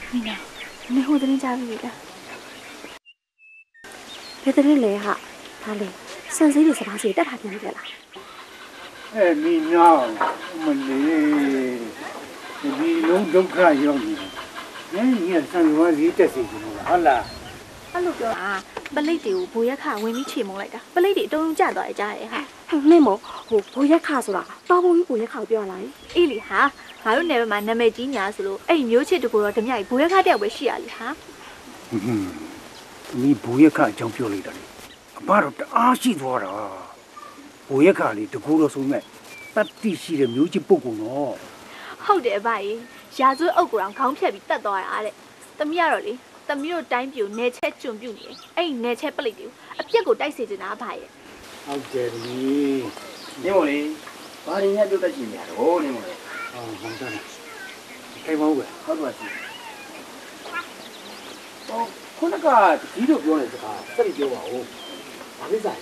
မိနာနေဟိုတင်းကြပြီလားဘယ်တည်းလဲဟာဒါလေစံစည်းတွေစကားစီတက်ထားပြန်ပြီလားမိနာမလေးဒီလုံးဒုက္ခရောက်နေတယ်ညီကစံဝါစီတက်စီတယ်ဟုတ်လားအဲ့လိုပြောတာပလိတ်တွေကိုဘိုးရက်ခဝင်ပြီးချေမုံလိုက်တာပလိတ်တွေအတုံးကျသွားကြရဲ့ဟာနေမောဟိုဘိုးရက်ခဆိုတာတောင်းပုံကြီးဘိုးရက်ခကိုပြောလာလေအေးလीဟာငါတို့နယ်မှာနာမည်ကြီးညာဆိုလို့အဲ့မျိုးချစ်တကူတော့ဓမြကြီးဘိုးရက်ခတယောက်ပဲရှိရလीဟာဒီဘိုးရက်ခအကြောင်းပြောလိုက်တာလေအမတော့တအားရှိသွားတာဘိုးရက်ခလေတကူတော့ဆိုမဲ့တတ်တိရှိတဲ့မျိုးချစ်ပုဂ္ဂိုလ်တော့ဟုတ်တယ်အဘကြီးရာဇဝတ်အုပ်ကောင်ခေါင်းဖြတ်ပြီးတတ်သွားတာတဲ့သမီးကတော့လေသမီးတို့တိုင်းပြိုနယ်ချက်ကျွံပြုတ်နေအဲ့နယ်ချက်ပလိတ်တွေကိုအပြက်ကိုတိုက်စေချင်တာအဘရဲ့ဟုတ်တယ်လေနေမို့လေဘာရင်းနဲ့ပြုတ်တတ်ချင်နေရတော့နေမို့လေဟုတ်တယ်ခိုင်မောပဲဟုတ်ပါစီခုနကဒီလိုပြောနေစကားစက်ပြီးပြောပါဦးဘာဖြစ်ဆိုင်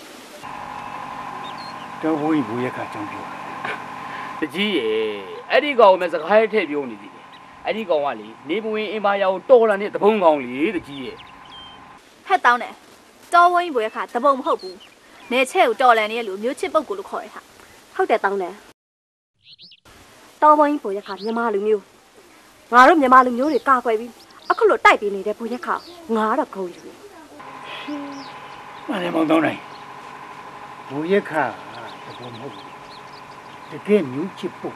တော့ဘိုးရက်ခအကြောင်းပြောတကြီးရဲ့အဲ့ဒီကောင်မဲ့စကားရဲ့ထည့်ပြောနေသည်အဲ့ဒီကောင်ကလေနေပဝင်အင်ပါယာကိုတော်လာတဲ့တပုံးကောင်လေတကြီးရဲ့ဟက်တောင်းတယ်တော်ဝင်းဘွယ်ခါတပုံမဟုတ်ဘူးနေချက်ကိုတော်လန်နေတဲ့လူမျိုးချစ်ပုတ်ကိုလို့ခေါ်ရဟာဟုတ်တယ်တောင်းတယ်တော်ဝင်းဘွယ်ခါမြန်မာလူမျိုးငါတို့မြန်မာလူမျိုးတွေကာကွယ်ပြီးအခုလိုတိုက်ပြီးနေတဲ့ဘွယ်ခါငါတော့ခုံယူမလည်းမောင်းတော့နိုင်ဘွယ်ခါတပုံမဟုတ်ဘူးတကယ်မျိုးချစ်ပုတ်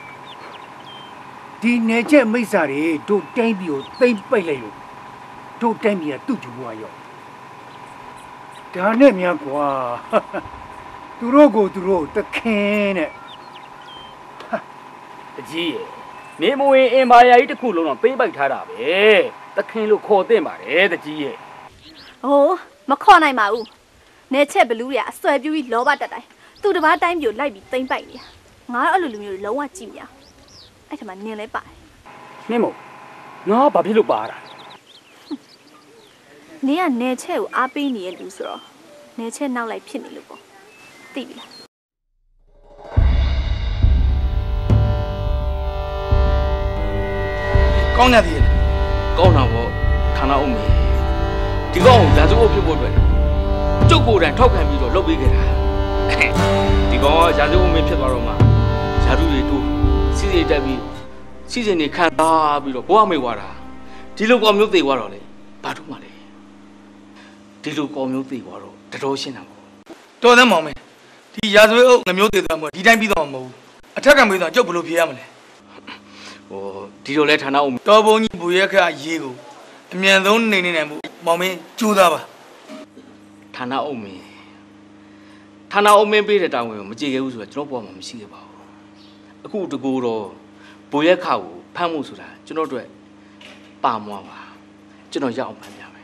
ဒီနေချက်မိစ္ဆာတွေတို့တိုင်းပြည်ကိုသိမ့်ပိတ်လိုက်လို့တို့တိုင်းပြည်ကသူ့ကျူဘွားရောဒါနဲ့များကွာသူတို့တခင်တဲ့တကြီးရဲ့နေမဝင်အင်ပါယာကြီးတစ်ခုလုံးတော့ပေးပိုက်ထားတာပဲတခင်လို့ခေါ်သင့်ပါတယ်တကြီးရဲ့ဟိုမခေါ်နိုင်ပါဘူးနေချက်ဘလူးတွေကအစွဲပြူးပြီးလောဘတက်တိုင်းသူတစ်ပါးတိုင်းပြည်ကိုလိုက်ပြီးသိမ့်ပိုက်နေတာငါတော့အဲ့လိုလူမျိုးတွေလုံးဝကြည့်မြအဲ့ထမနင်းလဲပါတယ်နင်းမို့ငါဘာဖြစ်လို့ပါတာနင်းကနေချက်ကိုအားပေးနေရလူဆိုတော့နေချက်နောက်လိုက်ဖြစ်နေလို့ပေါ့သိပြီလားကောင်းနေသေးတယ်ကောင်းတာပေါ့ဌာနအုပ်မေဒီကောင်ကိုရာဇဝတ်ဖြစ်ဖို့အတွက်ကျုပ်ကိုယ်တိုင်ထောက်ခံပြီးတော့လုပ်ပေးခဲ့တာဒီကောင်ကရာဇဝတ်မေဖြစ်သွားတော့မှရာထူးတွေတူစီစီတက်ပြီးစီစဉ်နေခံစားပြီးတော့ဘဝမေ့သွားတာဒီလိုကောင်မျိုးသိသွားတော့လေဘာတို့မှလဲဒီလိုကောင်မျိုးသိသွားတော့တော်ရှင်းတာပေါ့တော်သမ်းမောင်မေဒီရာဇဝတ်အုပ်ငမျိုးသေးသွားမှာဒီတိုင်းပြီးတော့မဟုတ်ဘူးအထက်ကမေးတော့ကျုပ်ဘယ်လိုဖြေရမလဲဟိုဒီလိုလဲဌာနအုပ်တော်ဘုံကြီးဘူရက်ခရေးကိုအမြန်ဆုံးနေနေနိုင်မှုမောင်မင်းကြိုးစားပါဌာနအုပ်မင်းဌာနအုပ်မင်းပေးတဲ့တာဝန်ကိုမကြည့်ခဲ့ဘူးဆိုတော့ကျွန်တော်ဘောမှာမရှိခဲ့ပါဘူးအခုတကူတော့ဘူရက်ခကိုဖမ်းမှုဆိုတာကျွန်တော်တို့ပါမွားပါကျွန်တော်ရအောင်ဖမ်းပြမယ်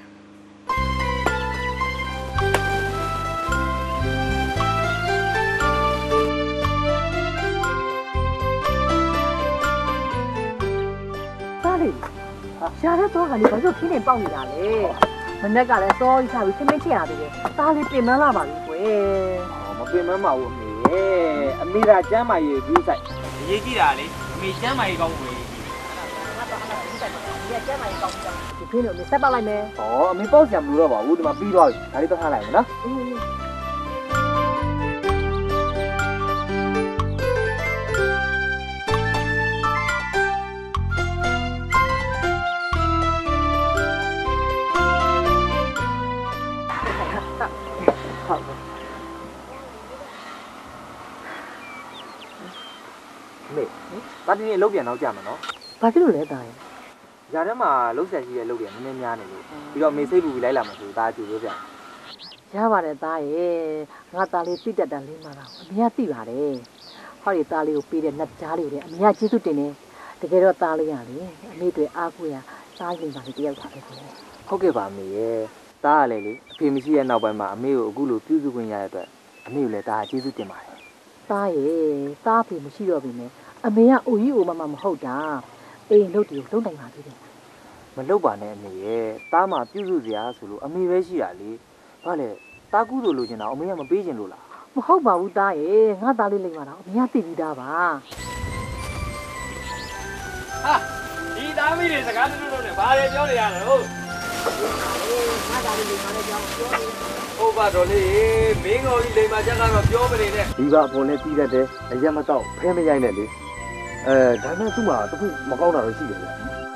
ရှားတဲ့တော့ကလေးဘာလို့ခင်းနေပေါက်နေတာလဲမနေ့ကလည်းစောကြီးထားပြီးခင်းမချင်ရသေးတယ်သားလေးပြင်မလာပါဘူးကွယ်မပြင်မမှာဘူးအမေအမေသာကျမ်းမာရေးဘူးဆိုင်အရေးကြီးတာလေအမေကျမ်းမာရေးကောင်းဘူးဒီကျမ်းမာရေးကောင်းကြဒီခင်းလို့အမေဆက်ပေါက်လိုက်မယ်ဩအမေပေါက်စရာမလိုတော့ပါဘူးဒီမှာပြီးသွားပြီဒါလေးတော့ထားလိုက်မယ်နော်ဒါဒီနေ့အလုပ်ပြန်တော့ကြာမှာနော်။ဘာဖြစ်လို့လဲတားရဲ့။ຢာထဲမှာလှုပ်ဆက်ကြီးရဲ့အလုပ်တွေနည်းနည်းများနေလို့ပြီးတော့မေစိတ်ပူပြီးလိုက်လာမှာဆိုဒါကြိုပြောပြ။ရပါတယ်တားရဲ့။ငါသားလေးသိတတ်တာလေးမှတော့အမေကသိပါတယ်။ဟောဒီသားလေးကိုပေးတဲ့နှက်ကြားလေးကိုလည်းအမေကကျေးဇူးတင်တယ်။တကယ်တော့သားလေးရလေအမေတွေအားကိုးရစားရင်ပါလေတယောက်ပါပဲ။ဟုတ်ကဲ့ပါအမေရဲ့။သားကလည်းလေအဖေမရှိတဲ့နောက်ပိုင်းမှာအမေကိုအခုလိုပြုစုခွင့်ရတဲ့အတွက်အမေကိုလည်းဒါကျေးဇူးတင်ပါတယ်။သားရဲ့သားအဖေမရှိတော့ပြီနဲ့အမေကအိုကြီးအိုမမမဟုတ်တာအိမ်လုပ်တယ်လုံးတိုင်ပါသေးတယ်မလုပ်ပါနဲ့အမေရဲ့သားမပြုစုစရာဆိုလို့အမေပဲရှိတာလေဘာလဲသားကူးလို့လိုချင်တာအမေကမပေးချင်လို့လားမဟုတ်ပါဘူးသားရဲ့ငါသားလေးလိမ့်ပါတော့အမေကသိပြီးသားပါဟာဒီသားမီးတွေစကားတူတူနဲ့ဘာတွေပြောနေရလဲဟုတ်ဟုတ်ပါတော့လေမင်းတော်ကြီးလိမ္မာချက်ကတော့ပြောမနေနဲ့ဒီကအပေါ်နဲ့ပြီးတတ်တယ်အရက်မတော့ဖဲမရိုက်နဲ့လေဒါနဲ့သူ့မှာတခုမကောင်းတာတော့ရှိတယ်ဗျ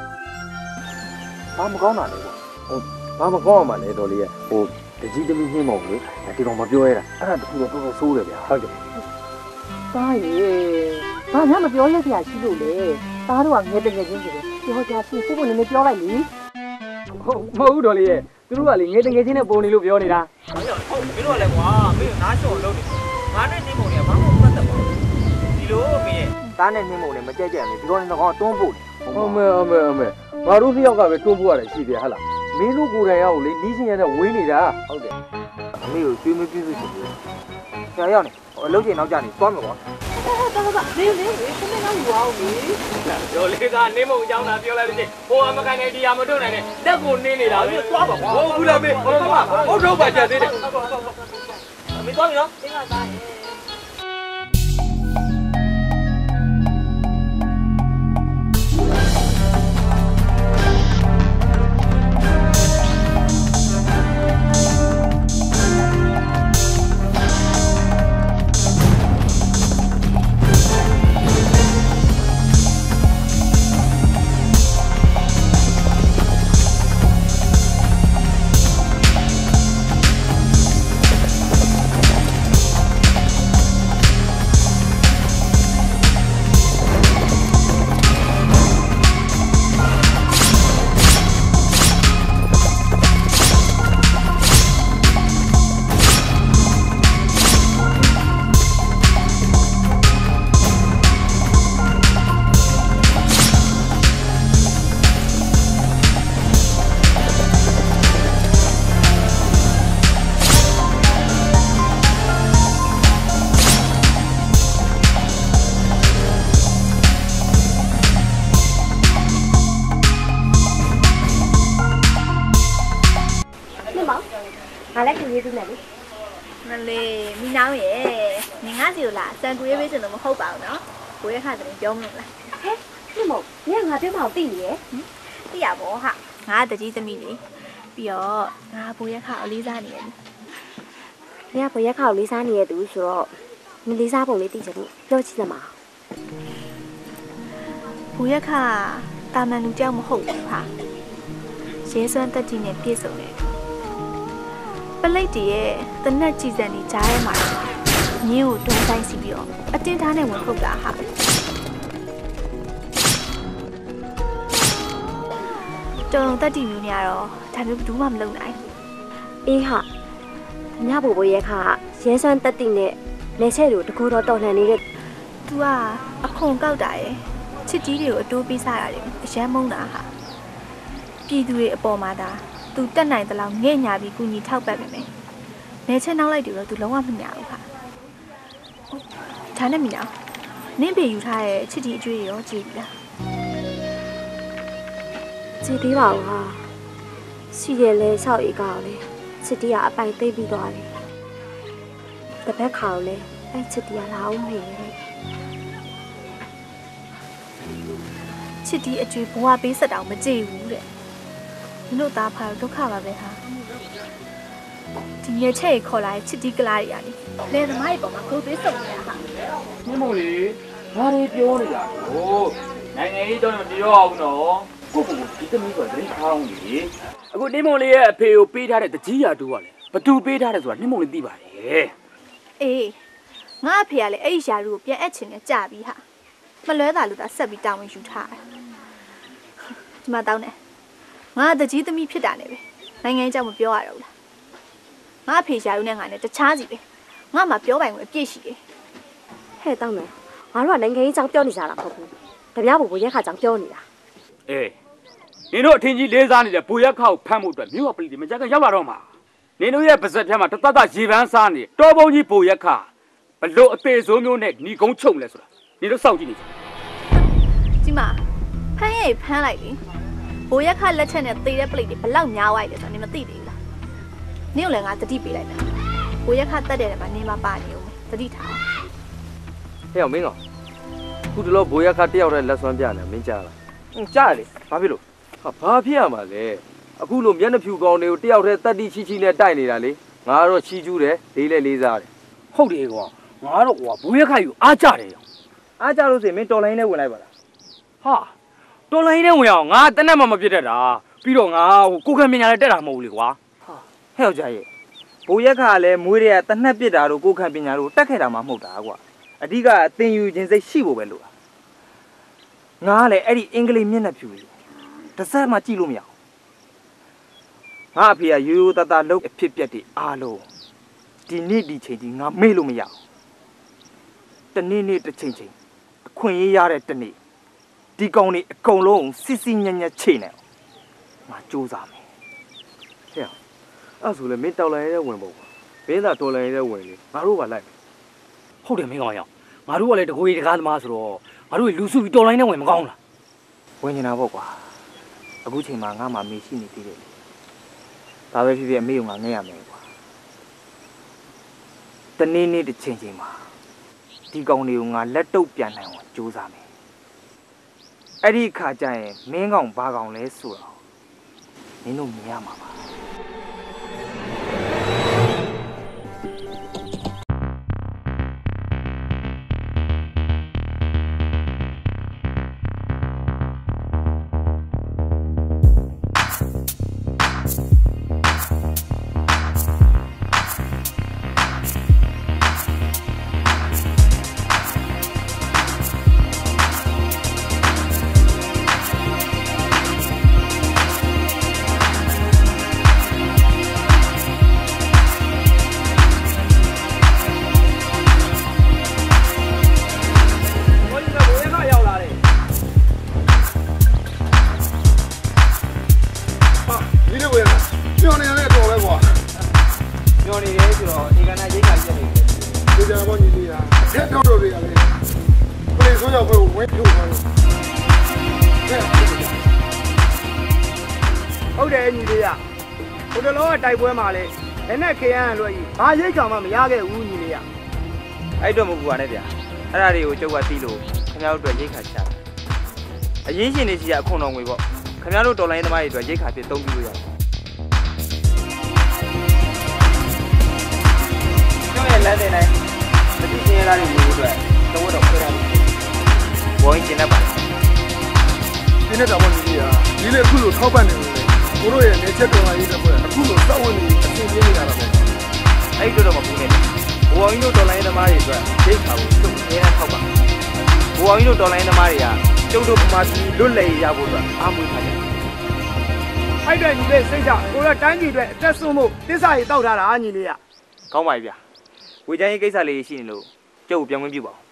ဘာမကောင်းတာလဲကွာဘာမကောင်းအောင်မလဲတော်လေးရဲ့တကြီးသမီးနှင်းမဟုတ်လေဒီကောင်မပြောရတာအဲ့ဒါတခုတော့တော်တော်ဆိုးတယ်ဗျာဟုတ်တယ်သားရေဘာမှမပြောရစရာရှိလို့လေသားတို့ကငဲတငယ်ချင်းတွေပြောကြရှိစိတ်ဝင်နေပြောလိုက်လေဟုတ်မဟုတ်တော်လေးရဲ့သူတို့ကလေငဲတငယ်ချင်းနဲ့ပုံနေလို့ပြောနေတာဟုတ်မင်းတို့ကလည်းကွာမင်းတို့နားချော်လို့ငါနဲ့နှင်းမုံတွေကဘာမှမပတ်သက်ပါဘူးဒီလိုမင်းရဲ့သားနဲ့နှင်းမုံတွေမကြက်ကြက်လေဒီကောင်ကတော့တွန်းဖို့ဟုတ်မဲငါတို့နှစ်ယောက်ကပဲတွန်းဖို့ရတယ်ရှိတယ်ဟဟလားမင်းတို့ကိုယ်တိုင်ရောက်လေနီးစင်ရတဲ့ဝင်းနေတာဟုတ်တယ်အမေကိုကျွေးမပြည့်စုံရှင်ဆရာရောက်နေအလုပ်ချိန်နောက်ကျနေသွားမယ်ကွာဘာနေခမင်းတော့ယူအောင်လေကျော်လေးကနေမုံအကြောင်းသာပြောလိုက်လို့ချင်းဟိုအမကန်နေဒီဟာမတွန်းနိုင်နဲ့လက်ကိုနေနေတာလေသွားပါကွာဟုတ်ဘူးလားမေဟုတ်ထုတ်ပါကြသေးတယ်မေသွားပြီနော်တင်းကသားရဲ့စံကူရေးပေးစင်တော့မဟုတ်ပါဘူးနော်ဘိုးရခတဲ့ပြောမလို့လားဟဲ့ဒီမို့ညငါပြောမအောင်သိနေရဲ့သိရပါဟာငါတကြီးသမီးလေပြီးတော့ငါဘိုးရခကိုလေးစားနေရတယ်ညဘိုးရခကိုလေးစားနေရသူဆိုတော့မလေးစားပုံလေးသိချင်လို့ပြောချင်တယ်မှာဘိုးရခတာမန်လူကြောက်မဟုတ်ဘူးဟာရဲစွမ်းတက်ကြီးနဲ့ပြည့်စုံတယ်ပလိတ်တည်းရဲ့တနက်ကြည်စံနေကြားထဲမှာညင်းကိုတွန်းတိုင်းစီပြီးတော့အတင်းထားနဲ့ဝင်ခုတ်တာဟာတုံတက်တီမျိုးနေရတော့ဒါမျိုးဘူးမှမလုပ်နိုင်အေးဟာညဘိုးဘိုးရဲ့ခါရဲစွမ်းတက်တီနဲ့လက်ချက်တို့တကူတော့တော်လှန်နေတဲ့ तू ကအခွန်ကောက်တာရယ်ချစ်ကြီးတွေကိုအတိုးပေးစားတာတွေအရမ်းမုန်းတာဟာပြည်သူတွေအပေါ်မှာဒါ तू တက်နိုင်တဲ့လောက်ငဲ့ညာပြီးကူညီထောက်ပံ့မယ်နေချက်နောက်လိုက်တယ်တော့ तू လုံးဝမညာဘူးဟာဒါနဲ့မိလားနင့်ပေယူထားရဲ့ချစ်တီအကျွေးရောကြည့်ပြီလားကြည့်သေးပါဦးဟာစီရလဲ6ဧကကိုလေချစ်တီကအပိုင်သိမ့်ပြီးသွားတယ်တပတ်ခါကိုလေအဲ့ချစ်တီကလာအောင်နေတယ်ချစ်တီအကျွေးဘဝပေးဆက်တောင်မကြည့်ဘူးတဲ့မင်းတို့သားဖာဒုက္ခပါပဲဟာဒီရဲ့ချက်ခေါ်လာချစ်တီကလာတွေရတယ်လေသမားရဲ့ပုံမှာခိုးသွေးစုံနေတာဟာမင်းမို့လေဘာတွေပြောနေတာဟိုနိုင်ငံရေးတော့မပြောအောင်နော်ကိုကိုဒီသမီးကတရင်ထောင်းလေအခုနှင်းမုံလေးရဲ့အဖေကိုပေးထားတဲ့တကြီးရာတူကလေဘသူပေးထားတယ်ဆိုတာနှင်းမုံလေးသိပါရဲ့အေးငါအဖေကလည်းအဲ့ဒီရာတူကိုပြန်အပ်ချင်နေကြပြီဟာမလွဲတာလို့သာဆက်ပြီးတောင်းဝင်ယူထားတယ်ဒီမှာတောင်းတယ်ငါတကြီးသမီးဖြစ်တာနဲ့ပဲနိုင်ငံရေးကြောင့်မပြောရတော့ဘူးလားငါအဖေရာတူနဲ့ငါနဲ့တခြားစီပဲငါမှပြောပိုင်ဝင်အပြည့်ရှိတယ်ဟဲ့တောင်းမယ်ငါတို့ကနိုင်ငံရေးကြောင့်ပြောနေကြတာမဟုတ်ဘူးတပြားဘိုးရက်ခါကြောင့်ပြောနေတာအေးနင်တို့အထင်ကြီးလေးစားနေတဲ့ဘိုးရက်ခါကိုဖမ်းဖို့အတွက်မြို့ကပလီတွေမကြက်ကရောက်လာတော့မှာနင်တို့ရဲ့ပါဇက်ထဲမှာတသက်ရေပန်းစားနေတော်ပုံကြီးဘိုးရက်ခါဘလို့အသေးစိုးမျိုးနဲ့ညီကုန်းချုပ်လဲဆိုတာနင်တို့စောင့်ကြည့်နေကြဒီမှာဖမ်းရဲ့ဖမ်းလိုက်ပြီဘိုးရက်ခါလက်ချက်နဲ့သေတဲ့ပလီတွေဘလောက်များသွားပြီလဲဆိုတာနင်မသိသေးဘူးလားနင်ကိုလည်းငါတတိပေးလိုက်တာဘိုးရက်ခါတက်တဲ့နေမှာနင်မပါနေဦးတတိထားဟဲ့အောင်မင်းကခုတလောဘိုးရက်ခါတယောက်တည်းလက်စွမ်းပြနေမင်းကြားလားကြားလေဘာဖြစ်လို့ဟာဘာဖြစ်ရမှာလဲအခုလိုမျက်နှာဖြူကောင်းတွေကိုတယောက်တည်းတက်တိချီနဲ့တိုက်နေတာလေငါတော့ချီကျူးတယ်လေးလဲလေးစားတယ်ဟုတ်တယ်ကွာငါတော့ကွာဘိုးရက်ခိုက်ကိုအားကြတယ်အားကြလို့ဆိုရင်မင်းတော်လိုင်းနဲ့ဝင်လိုက်ပါလားဟာတော်လိုင်းနဲ့ဝင်အောင်ငါတနက်မှမပြစ်တတ်တာပြီးတော့ငါကိုခံပညာလည်းတက်တာမဟုတ်ဘူးလေကွာဟာဟဲ့ယောက်ျားရဲ့ဘိုးရက်ခါလည်းမွေးတဲ့တနက်ပြစ်တာတို့ကိုခံပညာတို့တက်ခဲ့တာမှမဟုတ်တာကွာအဓိကအသင်ယူခြင်းစိတ်ရှိဖို့ပဲလို့ငါကလည်းအဲ့ဒီအင်္ဂလိပ်မျက်နှာဖြူကြီးတစ်စက်မှကြည့်လို့မရဘူးငါအဖေကရိုးရိုးသားသားလုပ်အဖြစ်ပြက်တွေအားလုံးဒီနေ့ဒီချိန်ကြီးငါမေ့လို့မရဘူးတနေ့နေ့တစ်ချိန်ချိန်အခွင့်အရေးရတဲ့တနေ့ဒီကောင်တွေအကုန်လုံးစစ်စစ်ညံ့ညံ့ချိန်နေငါစူးစမ်းမယ်ဟဲ့အဲ့ဆိုလည်းမင်းတော်လိုင်းရဲဝင်ပေါ့ကွာမင်းသာတော်လိုင်းရဲဝင်လေငါတို့ကလိုက်မယ်ဟုတ်တယ်မင်းကောင်ရောက်ငါတို့ကလည်းတကိုယ်ကြီးတကားသမားဆိုတော့ငါတို့လူစုပြီးတော်လိုင်းနဲ့ဝင်မကောင်းလားဝင်နေတာပေါ့ကွာအခုချိန်မှာငါမှမေးရှိနေသေးတယ်ဒါပဲဖြစ်ဖြစ်အမေကငါငဲ့ရမယ်ကွာတနေ့နေ့တစ်ချိန်ချိန်မှာဒီကောင်တွေကိုငါလက်တုပ်ပြန်နိုင်အောင်ကြိုးစားမယ်အဲ့ဒီအခါကျရင်မင်းကောင်ဘာကောင်လဲဆိုတော့မင်းတို့မြင်ရမှာပါဟုတ်တယ်ညီလေးရဟိုတလောကတိုက်ပွဲမှာလေလက်နဲ့ခေရန်လွှဲကြီးဘာရိတ်ကောင်မှမရခဲ့ဘူးညီလေးရအဲ့တော့မဟုတ်ဘူးပါနဲ့ဗျာအဲ့ဒါတွေကိုကျုပ်ကသိလို့ခင်ဗျားတို့အတွက်ရိတ်ခါချတာအရင်ရှင်နေစီကအခွန်တော်ငွေပေါ့ခင်ဗျားတို့တော်လိုင်းသမားတွေအတွက်ရိတ်ခါဖြစ်သုံးပြလို့ရတယ်ကျောင်းရဲ့လမ်းတင်တိုင်းမတိကျရလာတဲ့လူတွေအတွက်သုံးတော့ခွဲရတယ်ဘိုင်းကျင်တတ်ပါဒီနေ့တော့ညီလေးရညီလေးအခုလိုထောက်ပံ့နေလို့ကိုတို့ရဲ့နေချက်တော်ရေးတဲ့ပွဲအခုလိုစောက်ဝင်နေအဆင်ပြေနေတာတော့အဲ့တို့တော့မပူနဲ့ဘိုးအောင်ကြီးတို့တော်လိုင်းသမားတွေအတွက်ဒိတ်ခါကိုကျုပ်အများထောက်ပါဘိုးအောင်ကြီးတို့တော်လိုင်းသမားတွေကကျုပ်တို့ပမာပြည်လွတ်လည်ရဖို့အတွက်အားမွေးထားတယ်အဲ့အတွက်ညီလေးစိတ်ချကိုရတိုင်းပြည်အတွက်အသက်ဆုံးဖို့တစ္ဆာကြီးတောက်ထားတာညီလေးရကောင်းပါပြီဗျာဝေချမ်းရေးကိစ္စလေးရှိနေလို့ကျုပ်ကိုပြန်ဝင်ပြပါဦး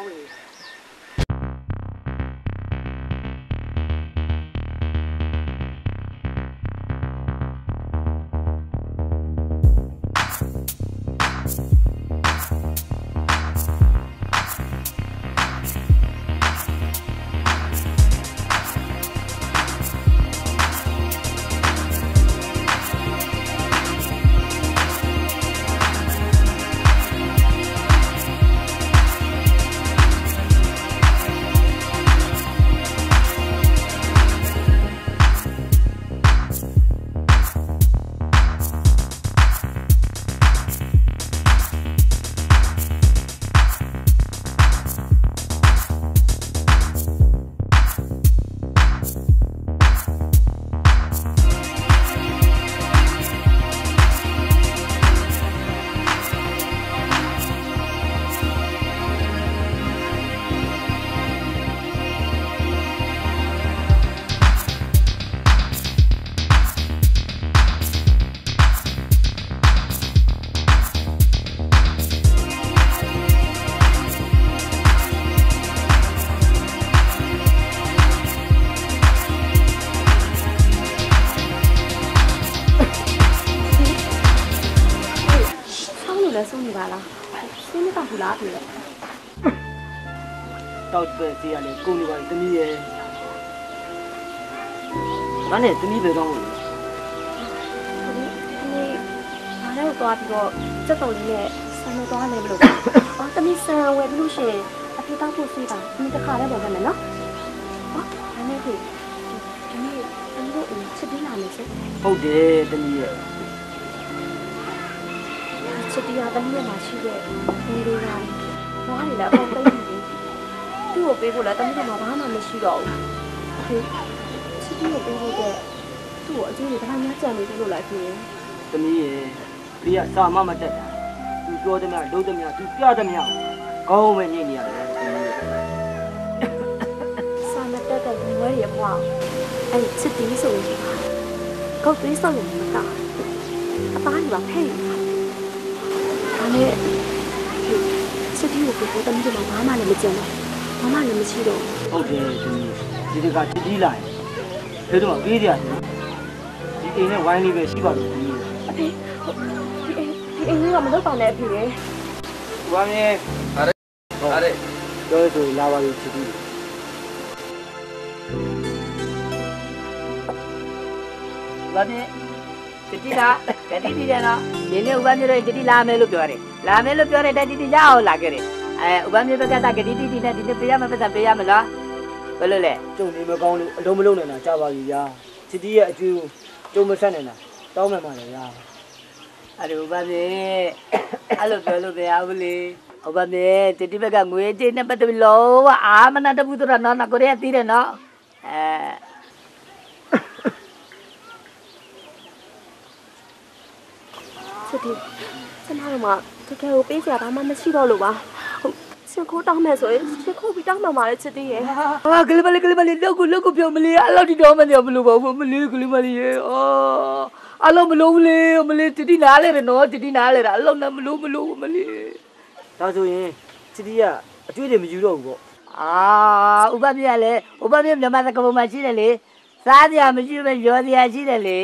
တောက်ပဲစီရလေကုန်နေပါပြီတမီးရဲ့ဘာနဲ့တမီးပဲကောင်းလို့ဘာလဲတော့ပြီးတော့စက်တော်ကြီးနဲ့ဆန်တော့သွားမယ်မလို့အော်တမီးဆန်ဝယ်ပြီးလို့ရှိရင်အဖေတောက်ဖို့စီးပါဒီတစ်ခါလည်းပေါ်ခဲ့မယ်နော်ဒါနဲ့ဖေဒီနေ့အန်တို့ချစ်တီးလာမယ်ဆိုဟုတ်တယ်တမီးရဲ့ချစ်တီးရတမီးရဲ့မှာရှိတဲ့ဒီတွေကဘာလဲလဲအပေါက်သိနေတယ်သူ့ကိုပေးဖို့လဲတမီးကဘာမှမရှိတော့ဘူးဖေချစ်တီးကိုပေးဖို့တဲ့သူ့ကိုအကျိုးတွေဘာမှမကြံနေဘူးလို့လိုက်ဖေတမီးရဲ့ဒီကစာမမတက်တာသူပြောသမျှလုပ်သမျှသူပြသမျှကောင်းမယ်ညင်နေရတယ်တမီးရဲ့စာမတက်တဲ့ဘဝရဲ့ဘဝအဲ့ချစ်တီးဆိုရင်ကောက်သွေးဆောက်ရင်မတာအသားကြီးပါဖဲ့ဒါနဲ့ချစ်တီးကိုပေးဖို့တမီးကဘာမှလည်းမကြံတော့ဘာမှလည်းမရှိတော့ဟုတ်တယ်တမီးဒီတကတတိလာတယ်ဒါတော့ပေးကြတယ်ဒီအိမ်နဲ့ဝိုင်းလေးပဲရှိပါလို့တမီးအဖေဒီအိမ်ကမလုပ်ပါနဲ့အဖေလေဝမ်းမြေအားရပြောရဆိုလာပါလို့ချစ်ပြီးဘာဖြစ်တတိလားတတိတည်တယ်နော်ဒီနေ့ဥပမျိုးတွေတတိလာမယ်လို့ပြောတယ်လာမယ်လို့ပြောတဲ့တတိရအောင်လာခဲ့တယ်ဥပမျိုးဘက်ကတကတိတည်နဲ့ဒီနေ့ပေးရမယ်ပတ်ပေးရမလားဘယ်လိုလဲကျုံနေမကောင်းလို့အလုံးမလုံးနေတာကြာပါပြီဗျာချစ်တီးရဲ့အကျိုးကျုံမဆက်နေတာတောင်းမှန်ပါလေဗျာအဲ့ဒီဥပမျိုးအဲ့လိုပြောလို့တရားဘူးလေဥပမျိုးတတိဘက်ကငွေကြေးနဲ့ပတ်ပြီးလောအာမနာတဘူးတော့နော်ကိုရဲတီးတယ်နော်ချစ်တီးကျမတို့မှတကယ်ကိုပေးစရာဘာမှမရှိတော့လို့ပါရှင်ခိုးတောင်းမယ်ဆိုရင်ရှင်ခိုးပြီးတောင်းမှမှာလေချစ်တီးရဲ့ဟာကလေးမလေးလောက်ကိုပြောမလေးအဲ့လောက်ဒီတော့မနေဘလို့ပါဘူးမလေးကလေးမလေးရဲ့အော်အလုံးမလို့မလေးတတိနားလေနော်တတိနားလေတာအလုံးနဲ့မလို့မလေးဒါဆိုရင်ချစ်တီးကအကျွေးတွေမယူတော့ဘူးပေါ့ဥပပြလေဥပပြမြန်မာသကပုံမှာရှိတယ်လေစားကြမရှိပဲရောစရာရှိတယ်လေ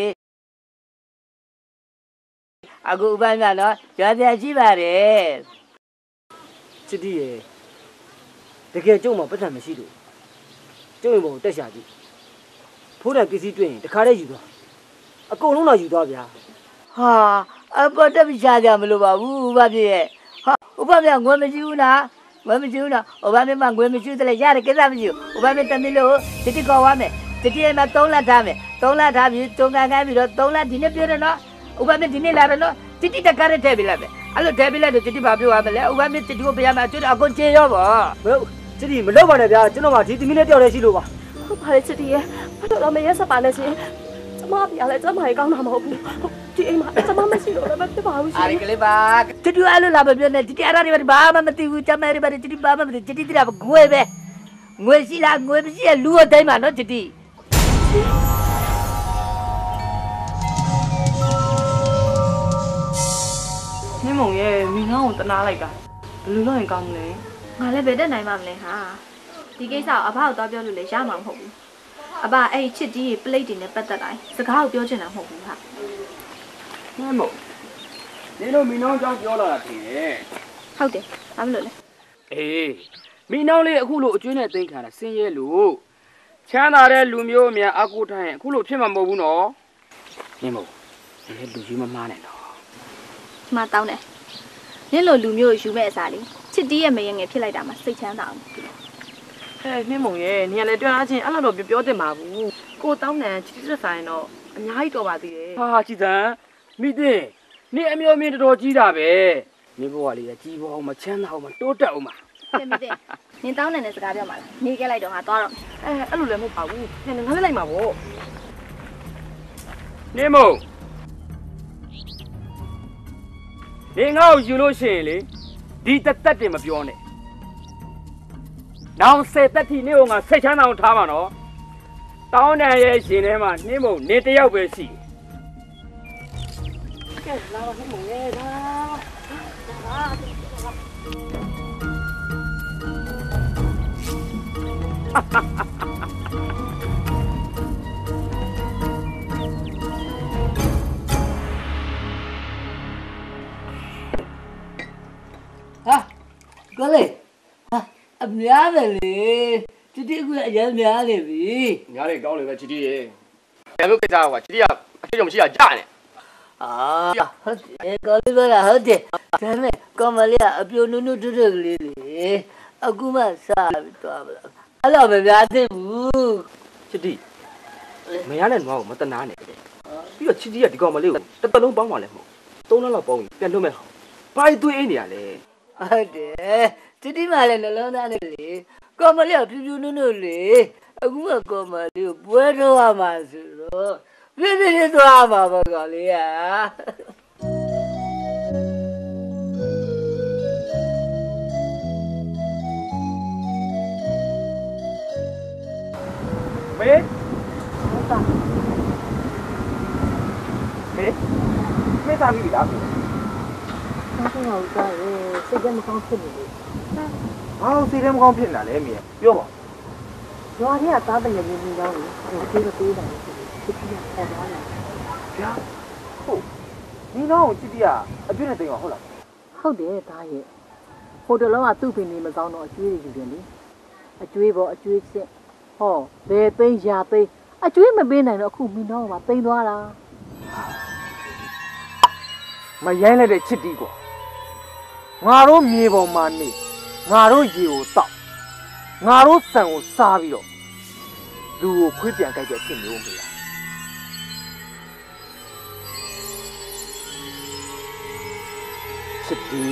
အခုဥပပြနော်ရောစရာရှိပါတယ်ချစ်တီးရဲ့တကယ်ကျုံမှာပတ်စံမရှိလို့ကျုံရင်ပုံတက်ရှာကြည့်ဖိုးတန်ပစ္စည်းတွေ့ရင်တခါတည်းယူသွားအကုန်လုံးတော့ယူသွားဗျာဟာအပေါ်တက်ပြီးရှားကြမလို့ပါဘူးဥပပြရဲ့ဟာဥပပြငွေမရှိဘူးလားငွေမရှိဘူးနော်ဥပပြမှာငွေမရှိတယ်လေရတယ်ကိစ္စမရှိဘူးဥပပြတမီးလို့တတိကောဝါမယ်တတိရဲ့မှာ3လထားမယ်3လထားပြီးတုံကန်ခိုင်းပြီးတော့3လဒီနေ့ပြောတယ်နော်ဥပပြဒီနေ့လာတယ်နော်တတိတကားနဲ့ထည့်ပေးလိုက်မယ်အဲ့လိုထည့်ပေးလိုက်တော့တတိဘာပြောရမလဲဥပပြတတိကိုပြရမှာကျွတ်အကုန်ချေရောပါဘယ်ချစ်တီးမလောက်ပါနဲ့ဗျာကျွန်တော်မှဒီသမီးနဲ့တယောက်တည်းရှိလို့ပါဟုတ်ပါလေချစ်တီးရဲ့ဘာလို့တော့မရက်ဆက်ပါနဲ့ရှင်ကျမပြလဲကျမရေကောင်းတာမဟုတ်ဘူးဒီအိမ်မှာကျမမရှိတော့လည်းမဖြစ်ပါဘူးရှင်အားရကလေးပါတတိအဲ့လိုလာမပြောနဲ့တတိအရာတွေဘာမှမသိဘူးကျမတွေဘာတတိဘာမှမသိတတိတရာငွေပဲငွေရှိလားငွေမရှိရလူအတိုင်းမှာနော်တတိနင်းမုံရဲ့မိငောင်းကိုတနာလိုက်တာဘယ်လိုလုပ်ရင်ကောင်းမလဲငါလည်းဘယ်တက်နိုင်မှမလဲဟာဒီကိစ္စကိုအဘကိုတော့ပြောလို့လည်းရမှာမဟုတ်ဘူးအဘအဲ့ချစ်တီးရဲ့ပလိတ်တွေနဲ့ပတ်သက်တိုင်းစကားကိုပြောချင်တာမဟုတ်ဘူးဟာနင်းမို့နင်းတို့မိနောင်းကြောင့်ပြောလာတာထင်ရဲ့ဟုတ်တယ်ဘာလို့လဲအေးမိနောင်းလေးအခုလိုအကျွေးနဲ့သိမ်းခံတာဆင်းရဲလို့ချမ်းသာတဲ့လူမျိုးအများအကူထားရင်အခုလိုဖြစ်မှာမဟုတ်ဘူးနော်နင်းမို့နင်းလူကြီးမမားနဲ့နော်ဒီမှာတောင်းတယ်နင့်လိုလူမျိုးကိုယူမဲ့အစားလေးချစ်တီးရဲ့မယငယ်ဖြစ်လိုက်တာမှစိတ်ချမ်းသာအောင်နင်းမုံရဲ့နင်ကလည်းတွန်းအားချင်းအဲ့လိုတော့ပြောတင်ပါဘူးကိုတောင်းတန်ချစ်စစ်ဆိုင်တော့အများကြီးတော်ပါသေးတယ်ဟာကြည်စံမိတဲ့နင်းအမျိုးမင်းတော်ကြီးတာပဲနင်းဘဝလေးကကြီးပေါ်အောင်မချမ်းသာအောင်မတိုးတက်အောင်မတင်မတင်နင်တောင်းတဲ့စကားပြောမှာလားနေခဲ့လိုက်တော့ငါသွားတော့အဲ့လိုလည်းမဟုတ်ပါဘူးနင်ငါလည်းလိုက်မှာပေါ့နင်းမို့နင်းငါ့ကိုယူလို့ရှိရင်လေဒီတက်တက်တင်မပြောနဲ့နောင်10တက်ထိနင်းကငါစိတ်ချမ်းသာအောင်ထားပါနော်တောင်းတန်ရဲ့ရှင်ထဲမှာနင်းမို့နင်းတယောက်ပဲရှိကဲလာပါနင်းမုံရဲ့ဒါဟာကိုလေဟာအများတယ်လေတတိအခုအရင်များနေပြီညားလေကောင်းလေပဲချီတီရေဘယ်လိုကိစ္စကွာချီတီကအထက်ကြောင့်မရှိတာကြားနေအာဟုတ်တယ်ကိုလေးပါလားဟုတ်တယ်ဒါနဲ့ကောမလေးကအပြိုနုနုတွတ်တွတ်ကလေးလေအခုမှစားပြီးသွားပါလားအဲ့လိုပဲပြသိဘူးချစ်တီမရနဲ့နွားကိုမတနာနဲ့တဲ့ပြီးတော့ချစ်တီကဒီကောင်မလေးကိုတစ်သက်လုံးပေါင်းပါလဲမဟုတ်3လလောက်ပေါင်းပြီးပြန်လွတ်မဲ့ဟောဘာသွေးအေးနေရလဲဟုတ်တယ်တတိမလည်းနှလုံးသားနဲ့လေကောမလေးကဖြူဖြူနုနုလေအခုကကောမလေးကိုပွဲတော့ရမှာဆိုတော့ပြည့်ပြည့်သွားမှာပါကောင်လေးကမေဟုတ်တာမေသားပြီလားဟုတ်ပါဘူးသားရေစိတ်ကမကောင်းဖြစ်နေလို့ဘာလို့စိတ်ထဲမကောင်းဖြစ်နေတာလဲမေပြောပါရွာထဲကသားတငယ်ချင်းကြီးကောင်းလို့ဒီလိုပေးတယ်ဖြစ်ဖြစ်ပေါ်သွားတယ်ဗျာဟုတ်ဒီနောင်ကိုချစ်တီကအပြည့်နဲ့တင်အောင်ဟုတ်လားဟုတ်တယ်သားရေဟိုတလုံးကသူ့ပင်နေမကောင်းတော့အကျွေးတွေယူတယ်လေအကျွေးပေါ်အကျွေးစစ်ဟောဘယ်သိန်းရာသိန်းအကျွေးမပေးနိုင်တော့အခုမိနောကသိန်းသွားတာမရိုင်းလိုက်တဲ့ချစ်တီကွာငါတို့မြေပေါ်မှာနေငါတို့ရေကိုတောက်ငါတို့ဆန်ကိုစားပြီးတော့လူကိုခွေးပြန်ကြိုက်တဲ့အဖြစ်မျိုးမလားချစ်တီ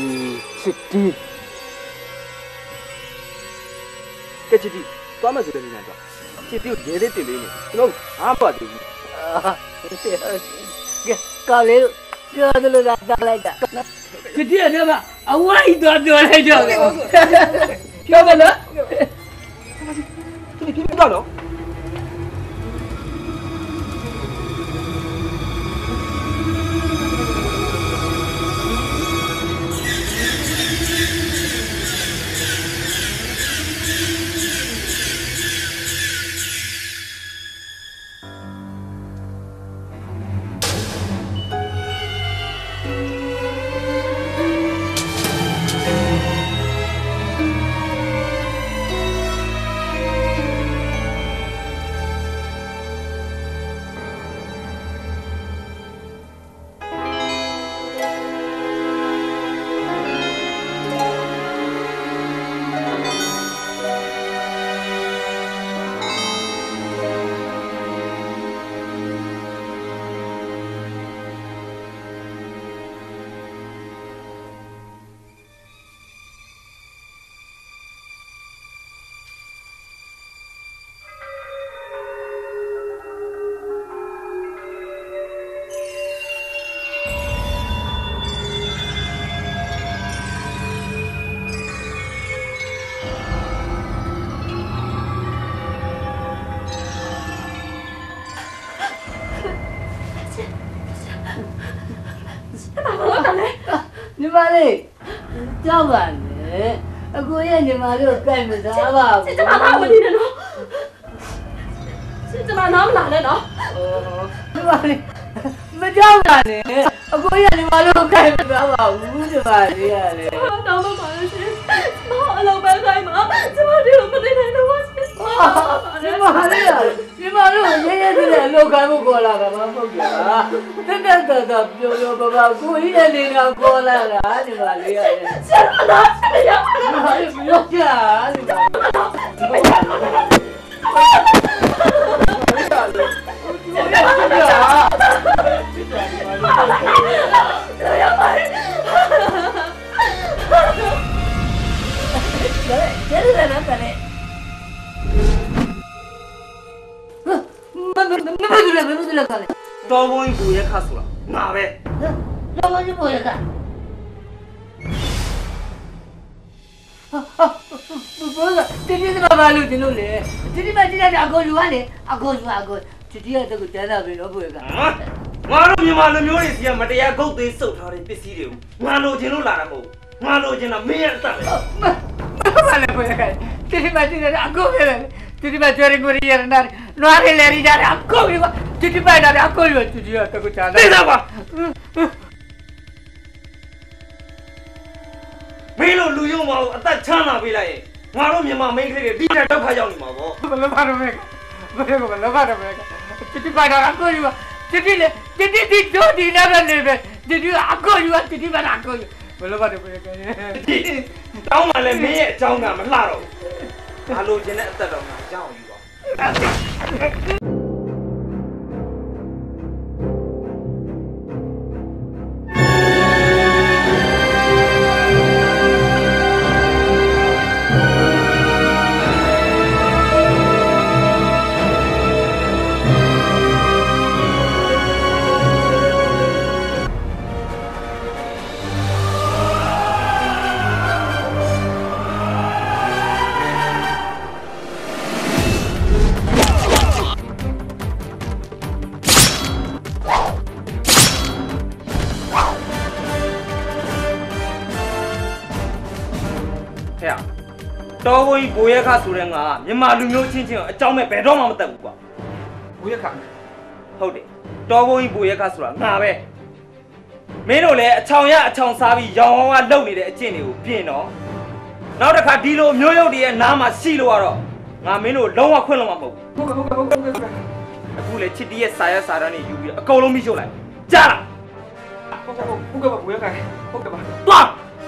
ကဲချစ်တီသွားမယ်ဆိုတဲ့နေရာတော့ချစ်တီကိုရေလေးတင်လေးနေကျွန်တော်အားပါသေးဘူးကောလေးပြောတယ်လို့တာလိုက်တာချစ်တီကလည်းအဝိုင်းတော့ပြောလိုက်တော့ပြောမလားဒီပြတော့ညီမလေးကြောက်ပါနဲ့အကိုရဲ့ညီမလေးကိုကြိုက်မစားပါဘူးကျမနားမနေနဲ့နော်ကျမနားမလာနဲ့နော်ညီမလေးမကြောက်ပါနဲ့အကိုရဲ့ညီမလေးကိုကြိုက်မစားပါဘူးညီမလေးရတယ်တောင်းပါပါရှင်မအလုံးပဲခိုင်းမှာကျမတို့မနေနိုင်တော့ရှင်ညီမလေးရတယ်ညီမလေးကိုရေးရေးတဲ့လောက်ခိုင်းဖို့ခေါ်လာတာမဟုတ်ကြဘူးတက်တက်တက်ပြောပြောပါပါကိုကြီးရဲ့နေကခေါ်လာတာညီမလေးရတယ်ကျမနားမရဘူးညီမလေးမရောက်ကြညီမတော်ဘုံကြီးကိုရက်ခါဆိုတာငါပဲတော်တော်ကြီးပေါ်ရကဘောကတတိယဘာလို့ဒီလိုလဲတတိယမတိတဲ့အကိုယူရတယ်အကိုယူအကိုတတိယတော့ကျန်တာပဲတော့ဘောကငါတို့မြန်မာလူမျိုးတွေစီကမတရားဂုတ်သေးစုပ်ထားတဲ့ပစ္စည်းတွေကိုငါလိုချင်လို့လာတာမဟုတ်ငါလိုချင်တာမင်းရဲ့အသက်ပဲမလည်းဘောကတတိယမတိတဲ့အကိုပဲတတိယကျွေးကိုရရနာနွားလေးလေးရအကိုယူတတိယမတာအကိုယူတတိယတော့ကျန်တာသိတာပါမင်းတို့လူယုံမအောင်အသက်ချမ်းသာပေးလိုက်ရင်ငါတို့မြန်မာမိန်းကလေးတွေဒီတဲ့ဒုက္ခရောက်နေမှာပေါ့ဘယ်လိုပါတော့မဲဘယ်လိုပါတော့မဲတတိယမတာအကိုယူတတိလေတတိဒီဒိုဒီနာနေပဲတတိယအကိုယူတတိယမတာအကိုယူဘယ်လိုပါတော့မဲတောင်းမှလည်းမင်းရဲ့အကြောင်းကမလှတော့ဘူးငါလိုချင်တဲ့အသက်တော့ငါကြောက်ယူပါတော်ဘုံကြီးဘိုးရက်ခဆိုတဲ့ငါမြန်မာလူမျိုးချင်းချင်းအကြောင်းမဲ့ဘယ်တော့မှမတက်ဘူးကွာဘိုးရက်ခဟုတ်တယ်တော်ဘုံကြီးဘိုးရက်ခဆိုတာငါပဲမင်းတို့လည်းအချောင်ရအချောင်စားပြီးရောင်ဝါးဝါးလုပ်နေတဲ့အကျင့်တွေကိုပြင်တော့နောက်တစ်ခါဒီလိုမျိုးရုပ်တွေရဲ့နားမှာရှိလို့ကတော့ငါမင်းတို့လုံးဝခွင့်လို့မဟုတ်ဘူးအခုလေချစ်တီးရဲ့စာရွက်စာတမ်းတွေယူပြီးအကုန်လုံးမိရှုပ်လိုက်ကြားလားဟုတ်ကဲ့ပါဘိုးရက်ခဟုတ်ကဲ့ပါသွား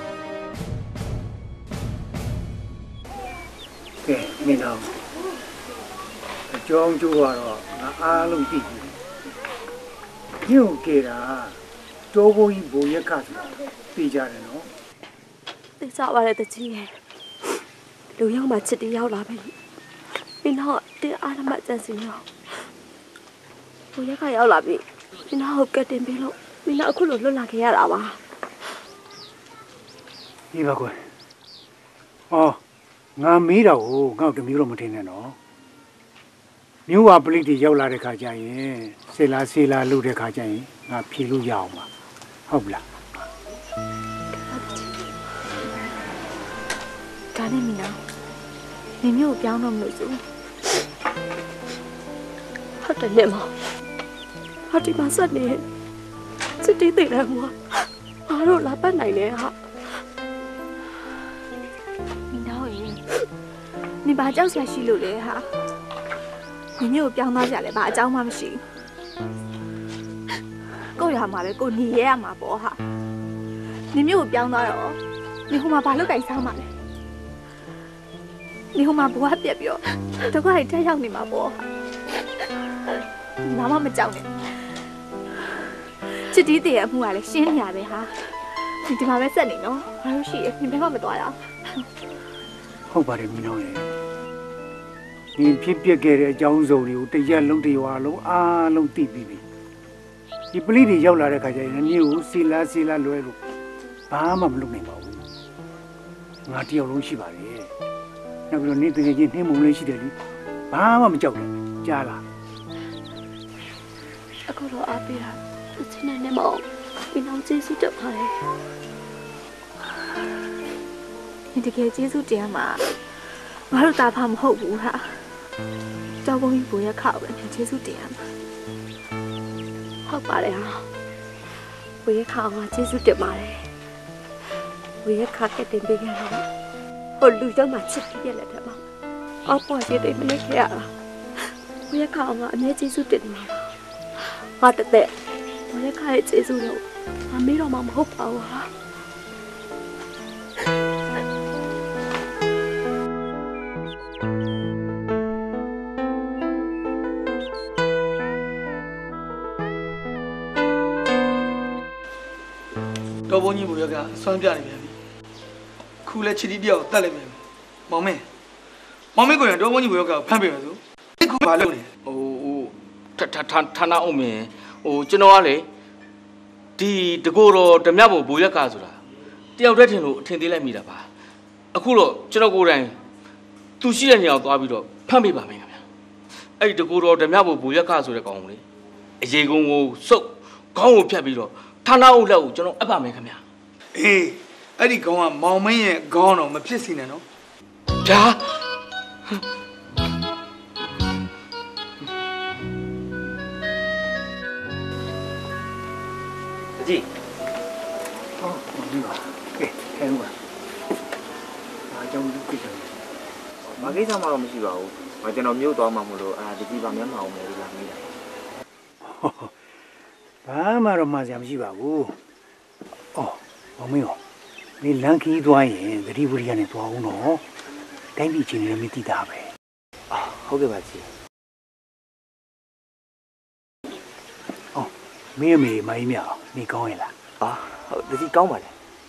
ကဲမင်းတို့အကြောင်းကျိုးကတော့ငါအားလုံးသိပြီညို့ကြတာတောဘုံကြီးဘိုးရက်ခဆိုတာသိကြတယ်နော်သိကြပါတယ်တကြီးရဲ့လူရောက်မှချစ်တီးရောက်လာပြီမင်းတို့တင်းအားမကျန်စီရောဘိုးရက်ခရောက်လာပြီမင်းတို့ကတ်တင်ပြီးလို့မင်းတို့အခုလိုလွတ်လာခဲ့ရတာပါဒီပါကွယ်ဟောငါမေးတော့ငါ့တမျိုးတော့မထင်နဲ့နော်မျိုးဝပလိတိရောက်လာတဲ့ခါကျရင်စေလာလို့တဲ့ခါကျရင်ငါဖြေလို့ရအောင်ပါဟုတ်လားဒါနဲ့မင်းတို့နေမျိုးပြောင်းတော့မလို့စုဟုတ်တယ်လေမဟာဒီမှာစနေစစ်တီးသိတယ်ကွာအားတော့လာပတ်နိုင်တယ်ဟာ你把脚下洗了嘞哈，你没有表达下来，把脚嘛不行。够呀嘛嘞，够你也嘛不哈，你没有表达哟，你后嘛把路改啥嘛嘞？你后嘛不话别表，这个还这样你嘛不哈？你妈妈没教你，这弟弟也不话嘞，先伢的哈，你他妈别生你喏，还有事，你别话没多呀。 ဟုတ်ပါတယ်မင်းတို့ရေဒီဖြစ်ပျက်ခဲ့တဲ့အကြောင်းစုံတွေကိုတရက်လုံးတရွာလုံးအားလုံးသိပြီးပြီဒီပလိတွေရောက်လာတဲ့ခါကျရင်မြို့ကိုစီလာလွဲလို့ဘာမှမလုပ်နိုင်ပါဘူးငါတယောက်လုံးရှိပါတယ်နောက်ပြီးတော့နေတကယ်ချင်းနှင်းမုံလေးရှိတယ်လीဘာမှမကြောက်ဘူးကြားလားအခုတော့အားပေးတာသူချင်းနေမအောင်ဒီနောက်ကျေးဇူးတက်ပါတယ်你这个接触点嘛，我都打怕唔好ဘူး哈，周公英不要靠人接觸點，好吧了，不要靠我接觸點嘛嘞，不要靠嘅點邊嘅啦，我路咗嘛出啲嘢嚟睇嘛，我幫住點咩嘅啊，不要靠我咩接觸點嘛，我得得，我要靠接觸了，我咩都冇好跑啊。 တော်ဘုံကြီးဘိုးရကစွမ်းပြနေပြန်ပြီခုလဲချီတီတယောက်တတ်လိုက်မယ်မောင်မင်းကိုရင်တော်ဘုံကြီးဘိုးရကဖမ်းပေးမယ်ဆိုခုဘာလုပ်လဲဟိုဌာနအုံးမင်းကျွန်တော်ကလေဒီတကိုယ်တော်ဓမြဘိုးရက်ကဆိုတာတယောက်တည်းထင်လို့အထင်သေးလိုက်မိတာပါအခုတော့ကျွန်တော်ကိုယ်တိုင်သူရှိတဲ့နေရာကိုသွားပြီးတော့ဖမ်းပေးပါမယ်ခင်ဗျာအဲ့ဒီတကိုယ်တော်ဓမြဘိုးရက်ကဆိုတဲ့ကောင်လေအရေကုန်းကိုစုပ်ခေါင်းကိုဖြတ်ပြီးတော့ဌာနအုပ်လက်ကိုကျွန်တော်အပ်ပါမယ်ခင်ဗျာအေးအဲ့ဒီကောင်ကမောင်မင်းရဲ့ခေါင်းတော့မဖြစ်စီနဲ့နော်ဗျာအကြီးဟောဒီပါကဲခဲဦးပါအားကြောင့်ဒီကိစ္စမကိစ္စမှတော့မရှိပါဘူးကျွန်တော်မြို့သွားမှမလို့ဒီကြည့်ပါမျက်မှောင်မယ်လို့လာမိတာဘာမှတော့မှစရာမရှိပါဘူး။အော်မမင်းရောနေလမ်းခီးသွားရင်သတိဝရိယနဲ့သွားအောင်နော်တိုင်းပြည်ချင်းလည်းမသိတာပဲဟုတ်ကဲ့ပါကြီးမင်းအမေမအေးမြအောင်နေကောင်းရဲ့လားဟုတ်တကြီးကောင်းပါလေ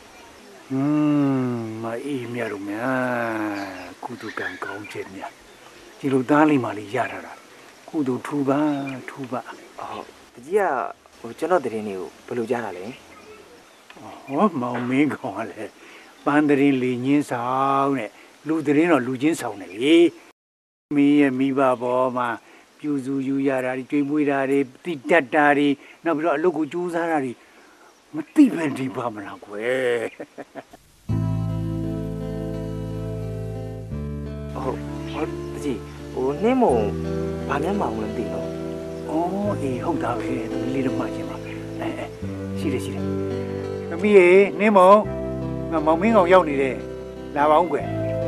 မအေးမြတော့များကုသကံကောင်းချက်များဒီလိုသားလေးမှလေးရထားတာကုသထူပါဟုတ်တကြီးကကျွန်တော်တရင်လေးကိုဘယ်လိုကြားတာလဲမောင်မင်းကောင်ကလည်းပန်းတရင်လေညင်းဆောင်တဲ့လူတရင်တော့လူချင်းဆောင်တယ်လေမင်းရဲ့မိဘပေါ်မှာပြူစုယူရတာတွေကြွေးမွေးတာတွေတိတက်တာတွေနောက်ပြီးတော့အလုပ်ကိုကြိုးစားတာတွေမသိပဲဒီပါမလားကွယ်ဟုတ်တကြီးနှင်းမုံဘာမှမအောင်လည်းသိတော့အေးဟုတ်တာပဲသူလေးတော့မှချင်းပါရှိတယ်သမီးရေနှင်းမောင်ငါမောင်မင်းကောင်ရောက်နေတယ်လာပါဦးကွယ်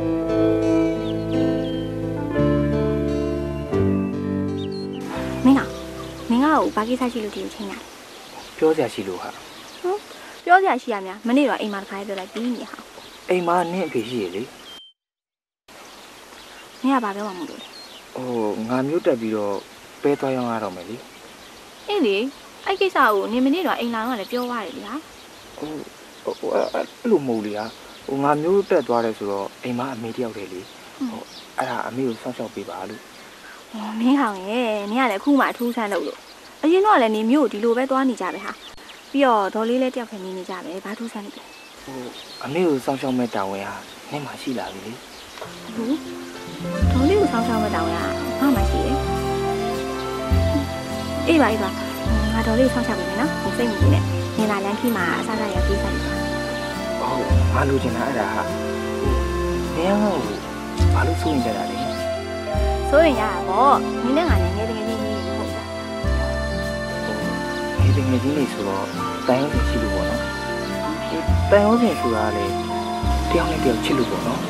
မင်းကဘာကိစ္စရှိလို့ဒီလိုချိန်ရတယ်ပြောစရာရှိလို့ဟာပြောစရာရှိရများမနေ့တော့အိမ်မှာတစ်ခါပြောလိုက်ပြီးနေဟာအိမ်မှာနင့်အဖေရှိရလေမင်းကဘာပြောမှမလို့လဲငါမျိုးတက်ပြီးတော့ပဲသွားရောင်းရတော့မယ်လေအေးလေအဲ့ကိစ္စကိုနင်မနေ့တော့အိမ်လာတော့လည်းပြောသွားတယ်လေဟာအဲ့လိုမဟုတ်လေဟာငါမျိုးတက်သွားတယ်ဆိုတော့အိမ်မှာအမေတယောက်တည်းလေအဲ့ဒါအမေကိုစောင့်ရှောက်ပေးပါလို့မင်းဟောင်ရဲ့နင်ကလည်းအခုမှအထူးဆန်းလို့အရင်တော့လည်းနင်မျိုးဒီလိုပဲသွားနေကြပဲဟာပြီးတော့ဒေါ်လေးလည်းတယောက်ခဲနေကြပဲဘာထူးဆန်းလဲအမေကိုစောင့်ရှောက်မဲ့တာဝန်ဟာနင်မှရှိလာပြီလေဒေါ်လေးကိုစောင့်ရှောက်မဲ့တာဝန်ဟာငါမှရှိရဲ့အေးပါငါဒေါ်လေးစောင့်ရှောက်ပေးမယ်နော်စိတ်မကြည့်နဲ့နင်လာလမ်းခီးမှာအစားစားရပြေးစားလိုက်ပါငါလိုချင်တာအဲ့ဒါဟာနင်ကဘာလို့စိုးရင်ကြတာလဲစိုးရင်ရတာပေါ့နင်နဲ့ငါနဲ့ငယ်တကယ်ချင်းကြီးဟုတ်တာငယ်တကယ်ချင်းနေဆိုတော့တန်ရုံးစင်ရှိလို့ပေါ့နော်တန်ရုံးစင်ဆိုတာလေတယောက်နဲ့တယောက်ချစ်လို့ပေါ့နော်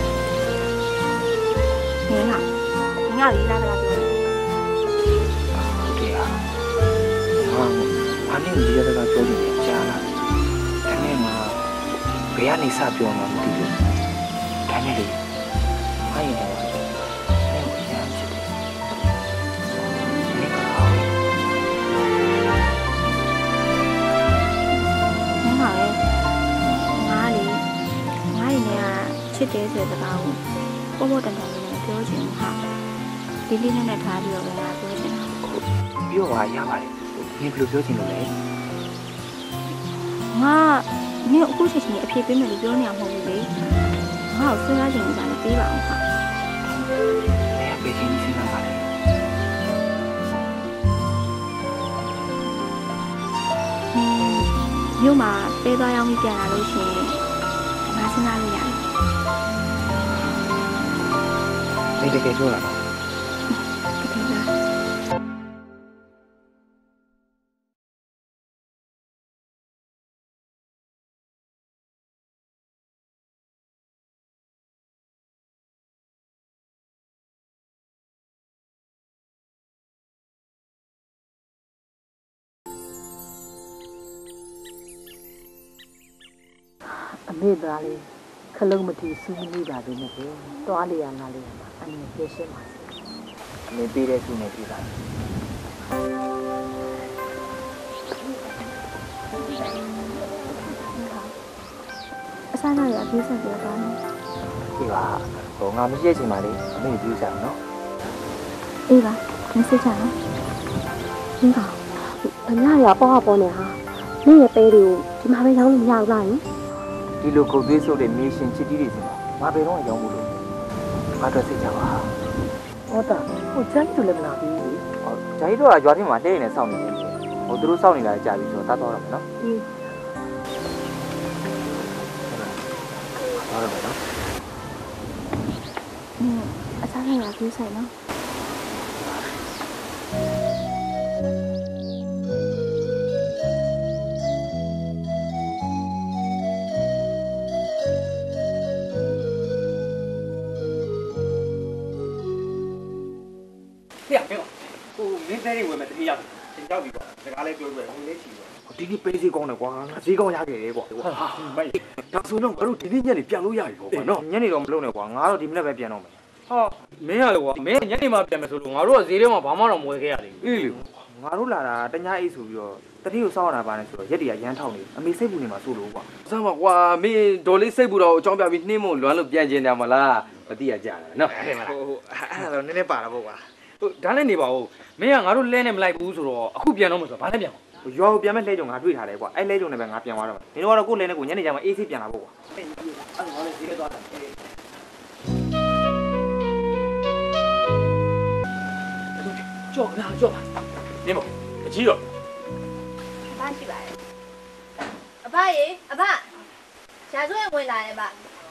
နင်ကလေးလာတာပြောတယ်ဟုတ်ကဲ့ဟာအနည်းကြီးရတာပြောနေကြားလာဒါနဲ့မှဘယ်ကနေစပြောမှမသိဘူးဒါနဲ့လေမိုင်းတော့ချစ်တယ်ဆိုတဲ့စကားကိုပေါ်ပေါ်တန်တန်နဲ့ပြောချင်ဟာဒီလေးနဲ့ထားပြီးတော့လည်းပြောချင်တာပြောပါရပါတယ်နင်ဘယ်လိုပြောချင်လို့လဲငါနင်အခုချက်ချင်းအဖြေပေးမယ်လို့ပြောနေရမှာမဟုတ်ဘူးလေငါ့ကိုစဉ်းစားချင်နေတာလည်းပေးပါအောင်ဟာပေးချင်စဉ်းစားပါလေမြို့မှာပေးသွားရောက်ပြီးပြန်လာလို့ရှိရင်ငါစဉ်းစားလို့ရတယ်你得给做了吧？ 没得嘞，可能没提苏米达的那个，多里啊哪里嘛，俺们别说嘛。 没别的苏米达。 စားရရပြေးဆက်ပြောတာနော်။အေးပါ။ငါမရှိတဲ့ချိန်မှာလေအမေပြေးစားနော်။အေးပါမစစ်ချနော်။ဟင်းပါ။အညာရပေါ့ပေါ့နေဟာ။နေ့ရဲ့ပေးတွေကိုဒီမှာပဲရောင်းလို့မရဘူးလားယင်။ဒီလိုကုတ်သွေးဆိုတဲ့မင်းရှင်ချစ်တီးတွေစီမှာငါဘယ်တော့ရောင်းဖို့လို့ငါတော့စိတ်ချပါ။ဟုတ်တာ။ဟိုကျန်းတူလည်းမလာဘူးလေ။ဟုတ်ဂျာကြီးတို့ကရွာထဲမှာလှည့်နေစောင့်နေတယ်။ဟိုသူတို့စောင့်နေတာကြာပြီဆိုတော့တတ်သွားတော့မယ်နော်။အေးဟုတ်ပါတော့အစားရရပြေးဆိုင်နော်ဟိုမင်းတဲ့ဝင်မယ်တတိယချိန်ကြောက်ပြီပေါ့ဒါကလည်းပြောပြဝင်လေးချီပေါ့ဒီဒီပေးစီကောင်းတယ်ကွာငါဈေးကောင်းရခဲ့တယ်ကွာဟာမိုက်ဒါဆိုတော့ငါတို့ဒီနေ့ညနေပြန်လို့ရပြီပေါ့နော်ညနေတော့မလုပ်နဲ့ကွာငါတော့ဒီမနေ့ပဲပြန်တော့မယ်ဟာမင်းရလေကွာမင်းညနေမှပြန်မယ်ဆိုလို့ငါတို့ကဈေးထဲမှာဘာမှတော့မဝယ်ခဲ့ရသေးဘူးအေးလေငါတို့လာတာတ냐အိတ်ဆိုပြီးတော့တတိကိုစောက်ရတာပါနဲ့ဆိုတော့ရက်တည်းကရမ်းထောက်နေအမေစိတ်ပူနေမှာစိုးလို့ကွာစမ်းပါကွာမင်းဒေါ်လေးစိတ်ပူတော့အကြောင်းပြပြီးနှင်းမလွမ်းလို့ပြန်ကျင်တယ်မလားမသိရကြတာနော်ဟိုအဲ့ဒါတော့နည်းနည်းပါတာပေါ့ကွာဟိုဒါနဲ့နေပါဦးမင်းကငါတို့လဲနဲ့မလိုက်ဘူးဆိုတော့အခုပြန်တော့မှာဆိုတော့ဘာနဲ့ပြန်ရွာကိုပြန်မဲ့လဲကြုံငါတွေ့ထားတယ်ကွာအဲ့လဲကြုံနဲ့ပဲငါပြန်သွားတော့မယ်ဒီတော့ကိုလဲနဲ့ကိုညနေကျမှအေးဆေးပြန်လာဖို့ကွာအဲ့ဒါငါလည်းဈေးထဲသွားတယ်ကြောက်လားကြောက်နေမအကြီးတော့ဘာရှိပါလဲအဘရေအဘရှားစွဲဝင်လာတယ်ဗျ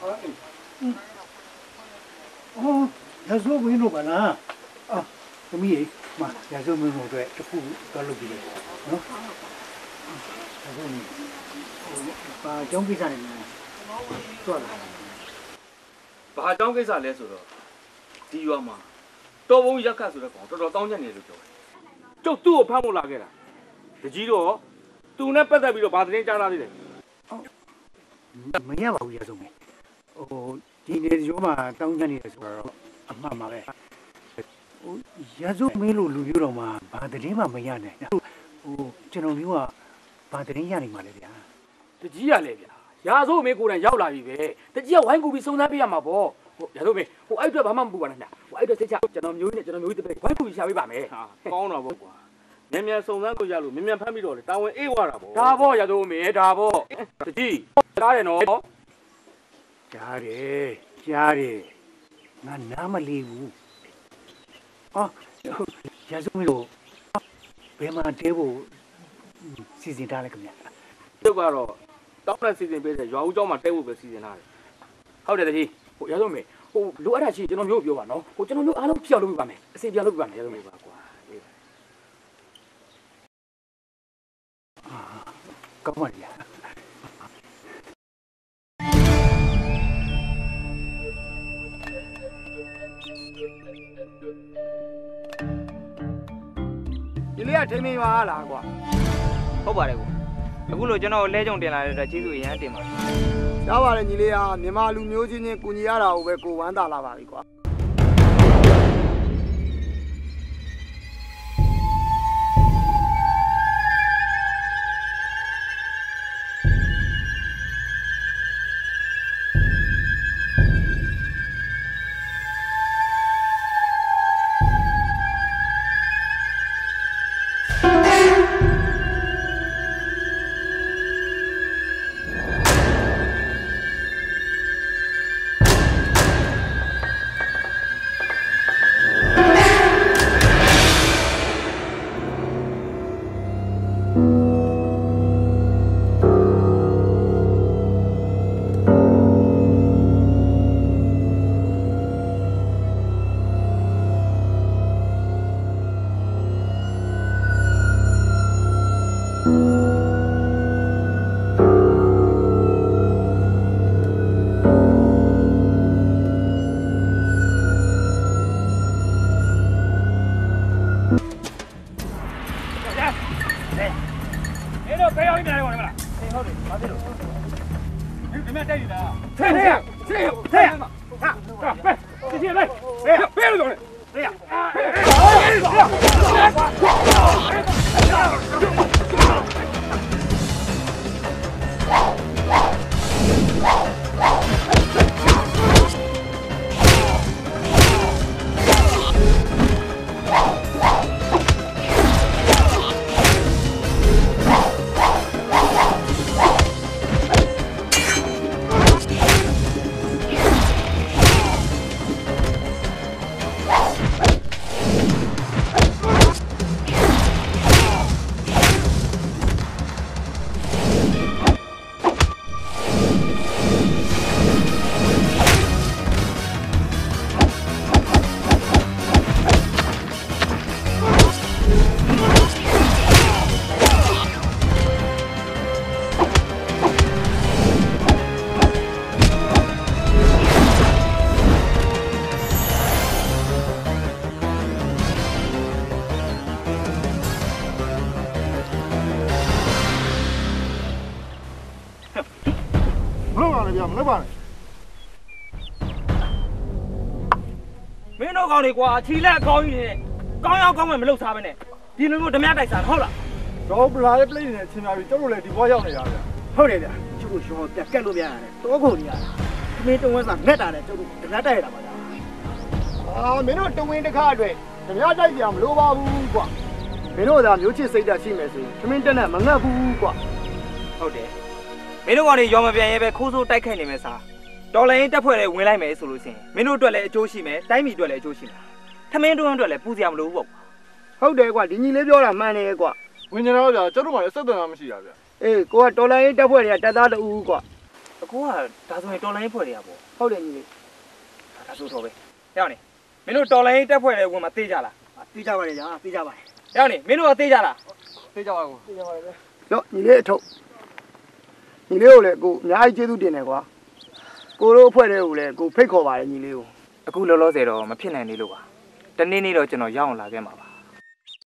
အော်ရစိုးမင်းတို့ကလားအာသမီးရေမရစိုးမင်းတို့အတွက်တစ်ခုတော့လုပ်ပြီးလေနော်ရစိုးမင်းဘာကြောင့်ကိစ္စနေလဲသွားလာဘာကြောင့်ကိစ္စလဲဆိုတော့ဒီရွာမှာတော်ဘုံရက်ခတ်ဆိုတဲ့ကောင်တော်တော်တောင်းကျင်နေလို့ပြောတယ်ကျုပ်သူ့ကိုဖမ်းဖို့လာခဲ့တာတကြီးတော့သူနဲ့ပတ်သက်ပြီးတော့ဗာသတင်းကြားလာသေးတယ်မရပါဘူးရဆုံးမင်းဟိုဒီနေ့ရောမှာတောင်းကျင်နေတယ်ဆိုတော့အမှန်ပါပဲဟိုရဆုံးမင်းလို့လူမျိုးတော်မှာဘာသတင်းမှမရနိုင်ဟိုကျွန်တော်မျိုးကဘာသတင်းရနိုင်မှာလဲဗျာတကြီးရလဲဗျာရာဆိုမင်းကိုယ်တိုင်ရောက်လာပြီပဲတကြီးကဝိုင်းကူပြီးစုံစမ်းပေးရမှာပေါ့ဟိုရာဆိုမင်းဟိုအဲ့အတွက်ဘာမှမပူပါနဲ့ဗျာဟိုအဲ့အတွက်စိတ်ချကျွန်တော်မျိုးနဲ့ကျွန်တော်မျိုးတပည့်ဝိုင်းကူပြီးရှာပေးပါမယ်ဟာကောင်းတော့ပေါ့ကွာမြန်မြန်စုံစမ်းလို့ရလို့မြန်မြန်ဖမ်းပြီးတော့လေတာဝန်အေးဝတာပေါ့ဒါပေါ့ရာဆိုမင်းဒါပေါ့တကြီးကြားတယ်နော်ကြားတယ်ငါနားမလီဘူးအော်ရစုမလို့ဘယ်မှာတဲဖို့စီစဉ်ထားလဲခင်ဗျာကျုပ်ကတော့တောင်းတဲ့စီစဉ်ပေးတဲ့ရွာဦးကျောင်းမှာတဲဖို့ပဲစီစဉ်ထားတယ်ဟုတ်တယ်တကြီးဟိုရစုမေဟိုလိုအပ်တာရှိကျွန်တော်မျိုးပြောပါနော်ဟိုကျွန်တော်မျိုးအားလုံးပြောင်းလုပ်ပြပါမယ်အစီပြောင်းလုပ်ပြပါမယ်ရစုမေပါကွာကောင်းပါလေဒီလေးကထိမင်းရွာလားကွာဟုတ်ပါတယ်ကွာအခုလိုကျွန်တော်လဲကြုံတင်လာတဲ့အတွက်ကျေးဇူးအရမ်းတင်ပါတယ်ရပါတယ်ညီလေးကမြန်မာလူမျိုးချင်းချင်းကူညီရတာကိုပဲကိုဝမ်းသာလာပါပြီကွာလုပ်ပါနဲ့မင်းတို့ကောင်တွေကွာခြေလက်အကောင်းကြီးနဲ့ကောင်းရောက်ကောင်းမှမလုပ်စားပဲနဲ့ဒီလိုမျိုးဓမြတိုက်စားဟုတ်လားတော့ပလာလေးပြိနေချင်းများပြီးကျုပ်တို့လည်းဒီဘွားရောက်နေတာဗျာဟုတ်တယ်ဗျကျုပ်တို့ရောပြက်ကက်လို့မရတယ်တောကုန်ကြီးရတာမင်းတုံးဝဲစားငက်တာနဲ့ကျုပ်တို့ဓမြတိုက်ရတာပါဗျာမင်းတို့တဝင်းတစ်ခါအတွက်ဓမြတိုက်ကြမလိုပါဘူးကွာမင်းတို့သာမျိုးချစ်စိတ်ဓာတ်ရှိမယ်ဆိုရင်သမင်းတက်နဲ့မငတ်ဘူးကွာဟုတ်တယ်မင်းတို့ကောင်တွေရောမပြန်ရဲပဲခိုးဆိုးတိုက်ခိုက်နေမယ်စားတော်လိုင်းတက်ဖွဲ့တွေဝင်လိုက်မယ်ဆိုလို့ရှိရင်မင်းတို့အတွက်လည်းအကျိုးရှိမယ်တိုင်းပြည်အတွက်လည်းအကျိုးရှိမယ်ထမင်းတွန်းအတွက်လည်းပူစရာမလိုဘူးပေါ့ဟုတ်တယ်ကွာဒီညီလေးပြောတာမှန်တယ်ကွာဝင်ကြတော့ဗျာကျုပ်တို့မှလည်းစက်သွန်မှမရှိတာဗျာအေးကိုကတော်လိုင်းတက်ဖွဲ့တွေကတက်သားတူကွာအကူကဒါဆိုရင်တော်လိုင်းဖွဲ့တွေကပေါ့ဟုတ်တယ်ညီလေးဒါဆိုတော့ပဲရောက်နေမင်းတို့တော်လိုင်းတက်ဖွဲ့တွေဝင်မှာတေးကြလားသိကြပါလေညာသိကြပါလေရောက်နေမင်းတို့ကတေးကြလားသိကြပါဦးသိကြပါလေပဲရောညီလေးအထုပ်ညီလေးကိုလည်းကိုအများကြီးကျေးဇူးတင်တယ်ကွာကိုတို့အဖွဲ့တွေကိုလည်းကိုဖိတ်ခေါ်ပါတယ်ညီလေးကိုအခုလောလောဆယ်တော့မဖြစ်နိုင်သေးလို့ပါတနေ့နေ့တော့ကျွန်တော်ရောက်အောင်လာခဲ့မှာပါ